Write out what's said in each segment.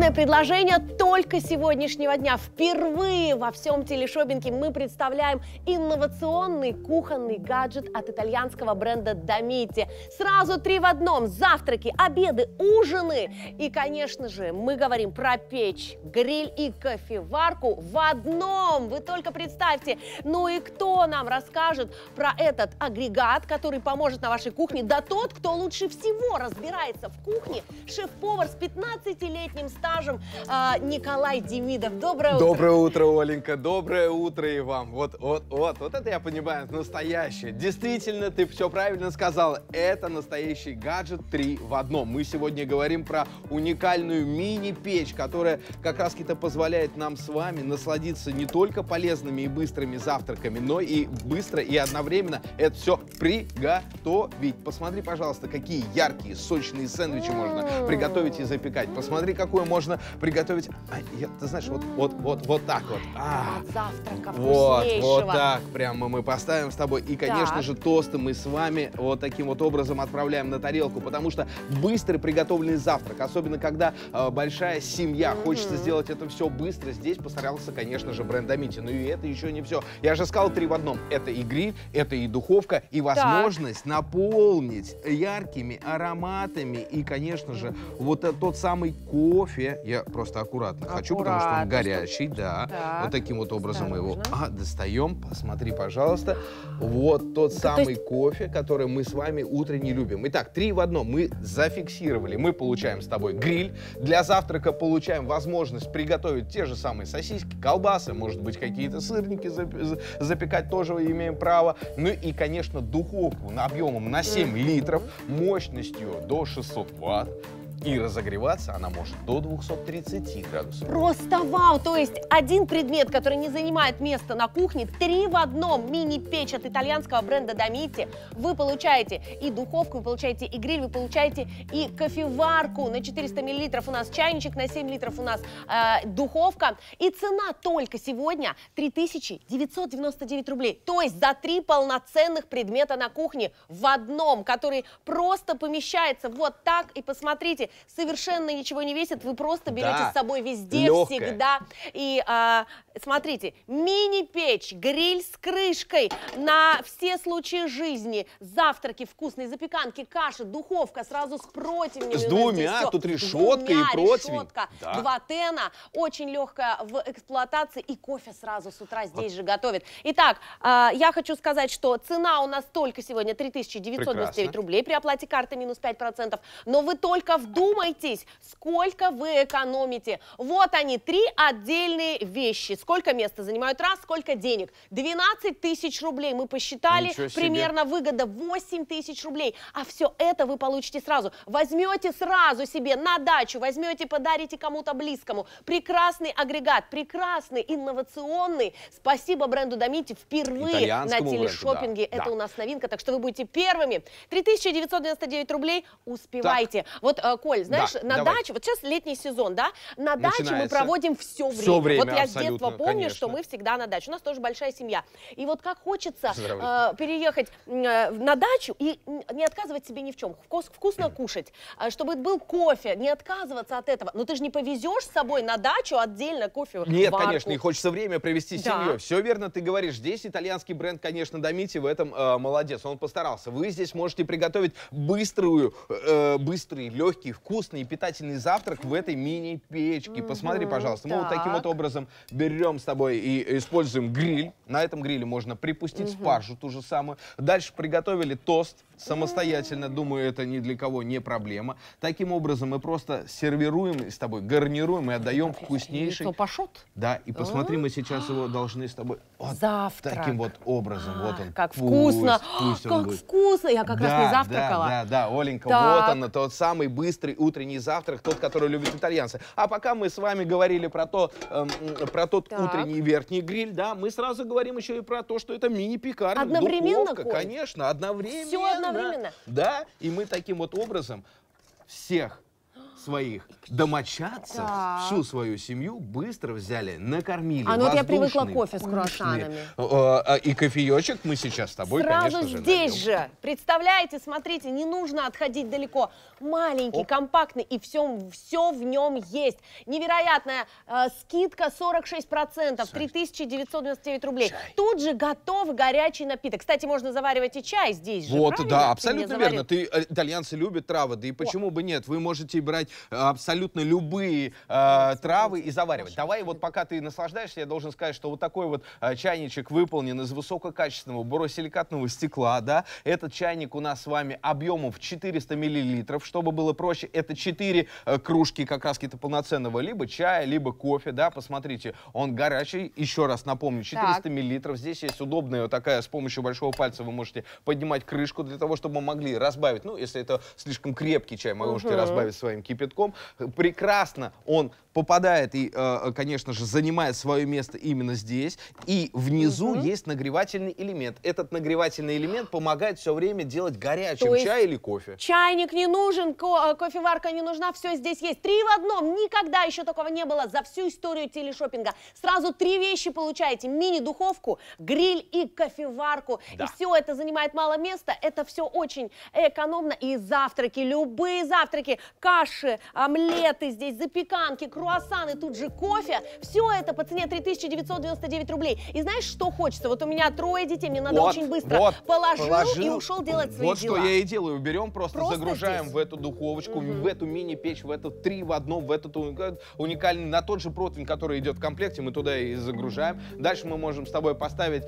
Главное предложение только сегодняшнего дня. Впервые во всем телешопинге мы представляем инновационный кухонный гаджет от итальянского бренда Домити. Сразу 3 в одном: завтраки, обеды, ужины. И, конечно же, мы говорим про печь, гриль и кофеварку в одном. Вы только представьте. Ну и кто нам расскажет про этот агрегат, который поможет на вашей кухне? Да тот, кто лучше всего разбирается в кухне, шеф-повар с 15-летним стажем Николай Демидов. Доброе утро. Доброе утро, Оленька. Доброе утро и вам. Вот это я понимаю, настоящее. Действительно, ты все правильно сказала. Это настоящий гаджет 3 в одном. Мы сегодня говорим про уникальную мини-печь, которая как раз-таки позволяет нам с вами насладиться не только полезными и быстрыми завтраками, но и быстро и одновременно это все приготовить. Посмотри, пожалуйста, какие яркие, сочные сэндвичи можно приготовить и запекать. Посмотри, какое можно приготовить. Ты знаешь, вот так вот. От завтрака вкуснейшего. Вот так прямо мы поставим с тобой. И, конечно же, тосты мы с вами вот таким вот образом отправляем на тарелку, потому что быстрый приготовленный завтрак, особенно когда большая семья, хочется сделать это все быстро, здесь постарался, конечно же, бренд Домити. Но и это еще не все. Я же сказал 3 в одном. Это и гриль, это и духовка, и возможность наполнить яркими ароматами и, конечно же, вот тот самый кофе. Я просто аккуратно хочу, потому что он горячий, Вот таким вот образом мы его достаем. Посмотри, пожалуйста. Вот тот самый кофе, который мы с вами утренне любим. Итак, 3 в одном мы зафиксировали. Мы получаем с тобой гриль. Для завтрака получаем возможность приготовить те же самые сосиски, колбасы, может быть, какие-то сырники запекать тоже имеем право. Ну и, конечно, духовку объемом на 7 литров, мощностью до 600 ватт. И разогреваться она может до 230 градусов. Просто вау! То есть один предмет, который не занимает места на кухне, 3 в одном. Мини-печь от итальянского бренда Домити. Вы получаете и духовку, вы получаете и гриль, вы получаете и кофеварку. На 400 миллилитров у нас чайничек, на 7 литров у нас духовка. И цена только сегодня 3999 рублей. То есть за 3 полноценных предмета на кухне в одном, который просто помещается вот так. И посмотрите, совершенно ничего не весит, вы просто берете с собой везде, всегда. И смотрите, мини-печь, гриль с крышкой на все случаи жизни, завтраки вкусные, запеканки, каши, духовка сразу с противнями. С двумя, тут решетка и противень. Решетка, 2 тена, очень легкая в эксплуатации, и кофе сразу с утра здесь же готовит. Итак, я хочу сказать, что цена у нас только сегодня 3999 рублей при оплате карты минус 5%, но вы только вдумайтесь, сколько вы экономите. Вот они, 3 отдельные вещи. Сколько места занимают? Раз, сколько денег? 12 тысяч рублей. Мы посчитали, примерно выгода 8 тысяч рублей. А все это вы получите сразу. Возьмете сразу себе на дачу, возьмете, подарите кому-то близкому. Прекрасный агрегат, прекрасный, инновационный. Спасибо бренду Домити. Впервые на телешопинге. Это у нас новинка, так что вы будете первыми. 3999 рублей. Успевайте. Вот, Коль, знаешь, на даче, вот сейчас летний сезон, да, на даче мы проводим все время. Вот я с детства помню, что мы всегда на даче. У нас тоже большая семья. И вот как хочется переехать на дачу и не отказывать себе ни в чем. Вкусно кушать, чтобы был кофе, не отказываться от этого. Но ты же не повезешь с собой на дачу отдельно кофе. Нет, конечно, и хочется время провести с семьей. Все верно ты говоришь. Здесь итальянский бренд, конечно, Домити в этом молодец. Он постарался. Вы здесь можете приготовить быстрый, легкий, вкусный и питательный завтрак в этой мини-печке. Посмотри, пожалуйста. Мы вот таким вот образом берем с тобой и используем гриль. На этом гриле можно припустить спаржу ту же самую. Дальше приготовили тост самостоятельно. Думаю, это ни для кого не проблема. Таким образом мы просто сервируем с тобой, гарнируем и отдаем вкуснейший. Пашот? Да, и посмотри, мы сейчас его должны с тобой вот таким вот образом. Вот он. Как вкусно! Как вкусно! Я как раз не завтракала. Да, Оленька, вот он, тот самый быстрый утренний завтрак, тот, который любят итальянцы. А пока мы с вами говорили про тот утренний верхний гриль, да, мы сразу говорим еще и про то, что это мини-пекарня. Одновременно, духовка, конечно, одновременно. Все одновременно. Да, и мы таким вот образом всех своих домочадцев, всю свою семью быстро взяли, накормили. А ну вот я привыкла кофе с круассанами. И кофеечек мы сейчас с тобой, сразу конечно же, здесь нальем. же. Представляете, смотрите, не нужно отходить далеко. Маленький, компактный, и все в нем есть. Невероятная скидка 46%, 3999 рублей. Чай. Тут же готов горячий напиток. Кстати, можно заваривать и чай здесь же. Вот, правильно? да, абсолютно верно. Итальянцы любят травы, да и почему бы нет? Вы можете брать абсолютно любые травы и заваривать. Давай вот пока ты наслаждаешься, я должен сказать, что вот такой вот чайничек выполнен из высококачественного боросиликатного стекла, да. Этот чайник у нас с вами объемом в 400 миллилитров, чтобы было проще. Это 4 кружки как раз какие-то полноценного либо чая, либо кофе, да. Посмотрите, он горячий. Еще раз напомню, 400 миллилитров. Здесь есть удобная вот такая, с помощью большого пальца вы можете поднимать крышку для того, чтобы мы могли разбавить. Ну, если это слишком крепкий чай, вы можете разбавить своим кипятком. Прекрасно он попадает и, конечно же, занимает свое место именно здесь. И внизу есть нагревательный элемент. Этот нагревательный элемент помогает все время делать горячим чай или кофе. Чайник не нужен, кофеварка не нужна, все здесь есть. 3 в одном. Никогда еще такого не было за всю историю телешоппинга. Сразу 3 вещи получаете. Мини-духовку, гриль и кофеварку. Да. И все это занимает мало места. Это все очень экономно. И завтраки, любые завтраки, каши, омлеты здесь, запеканки, круассаны, тут же кофе. Все это по цене 3999 рублей. И знаешь, что хочется? Вот у меня 3 детей, мне надо очень быстро. Положил и ушел делать свои дела. Вот что я и делаю. Берем, просто загружаем здесь в эту духовочку, в эту мини-печь, в эту 3 в одном, в этот уникальный, на тот же противень, который идет в комплекте, мы туда и загружаем. Дальше мы можем с тобой поставить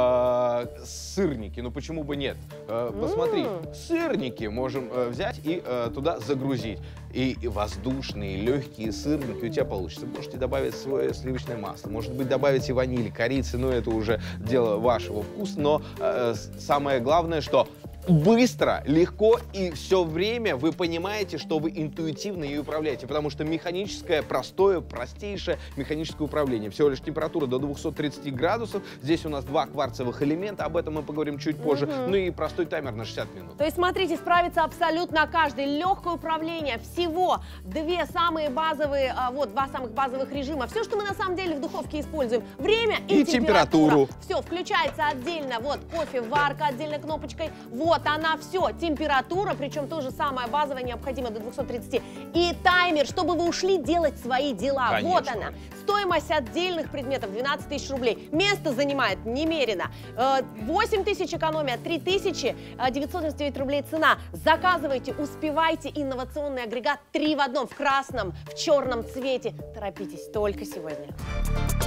сырники. Ну почему бы нет? Посмотри, сырники можем взять и туда загрузить. И воздушные, легкие сырники у тебя получится. Можете добавить свое сливочное масло, может быть, добавить и ваниль, корицы, но это уже дело вашего вкуса. Но самое главное, что быстро, легко и все время вы понимаете, что вы интуитивно ей управляете, потому что механическое, простое, простейшее механическое управление. Всего лишь температура до 230 градусов. Здесь у нас 2 кварцевых элемента, об этом мы поговорим чуть позже. Ну и простой таймер на 60 минут. То есть, смотрите, справится абсолютно каждый. Легкое управление, всего 2 самые базовые, вот 2 самых базовых режима. Все, что мы на самом деле в духовке используем. Время и температуру. Все, включается отдельно, вот кофеварка отдельной кнопочкой. Вот она, все, температура, причем тоже самая базовая, необходима до 230. И таймер, чтобы вы ушли делать свои дела. Конечно. Вот она. Стоимость отдельных предметов 12 тысяч рублей. Место занимает немерено. 8 тысяч экономия, 3999 рублей цена. Заказывайте, успевайте. Инновационный агрегат 3 в одном, в красном, в черном цвете. Торопитесь, только сегодня.